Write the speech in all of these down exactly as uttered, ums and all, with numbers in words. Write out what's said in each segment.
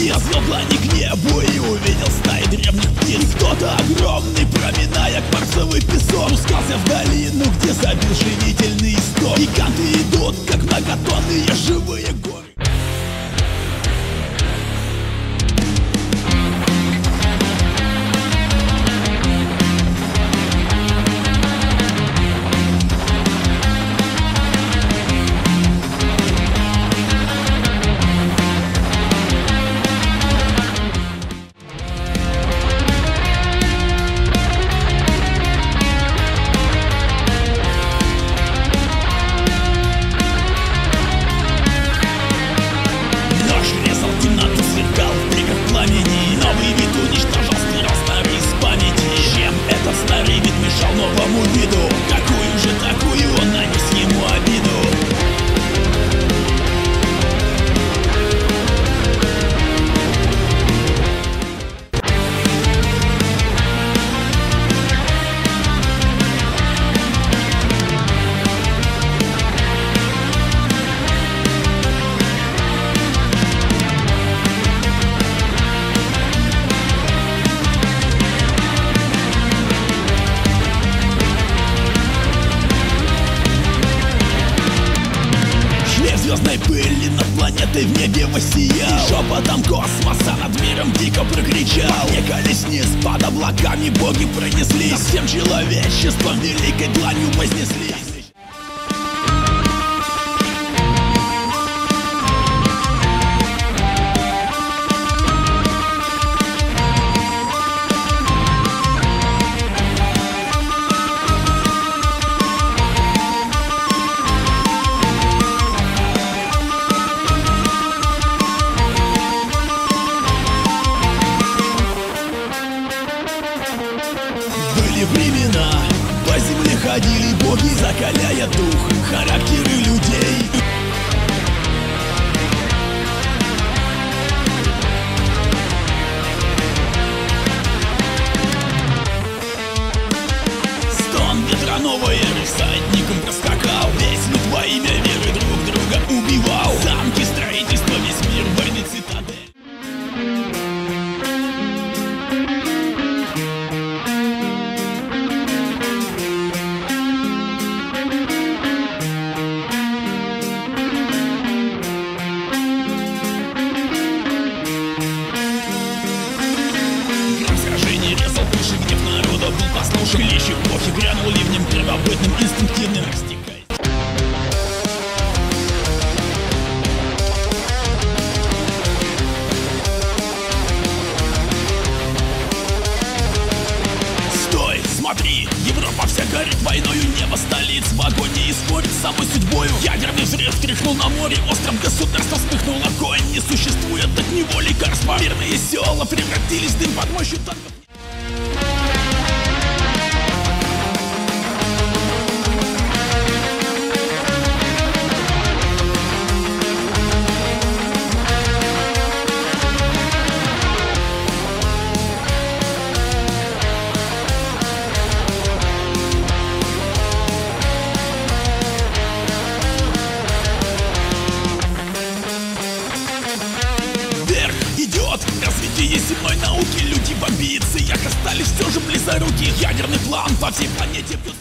Я взлетла не к небу и увидел стаи древних птиц. Кто-то огромный, проминая кварцевый песок, спускался в долину, где забил живительный исток. Гиганты идут, как многотонные живые горы. Новому виду, какую же такую он нанес ему обиду. Звездной пыли над планетой в небе воссиял, и шепотом космоса над миром дико прокричал: не колесниц под облаками боги пронеслись, над всем человечеством великой дланью вознеслись. Времена по земле ходили боги, закаляя дух, характеры людей. Стон ветра новой эры всадником проскакал, весь люд во имя веры друг друга убивал. Замки, строительство, весь мир, войны, цитадель. Клещ эпохи грянул ливнем первобытным, инстинктивным, растекаясь. Стой, смотри, Европа вся горит войною, небо столиц в агонии и спорит с самой судьбою. Ядерный взрыв тряхнул на море, остров государства вспыхнул огонь. Не существует от него лекарства, мирные села превратились в дым под мощью танков. Развитие земной науки, люди в амбициях остались все же близоруки. Ядерный план по всей планете плюс.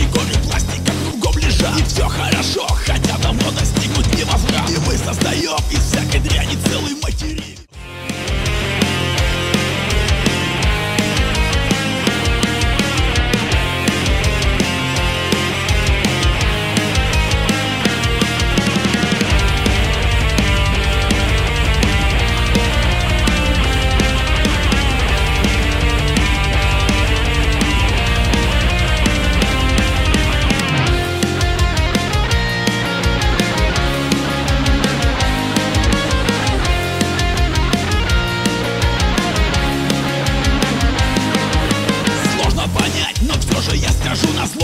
И все хорошо, хотя давно достигнуть невозврат. И мы создаем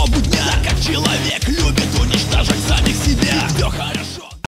злобу дня. Так как человек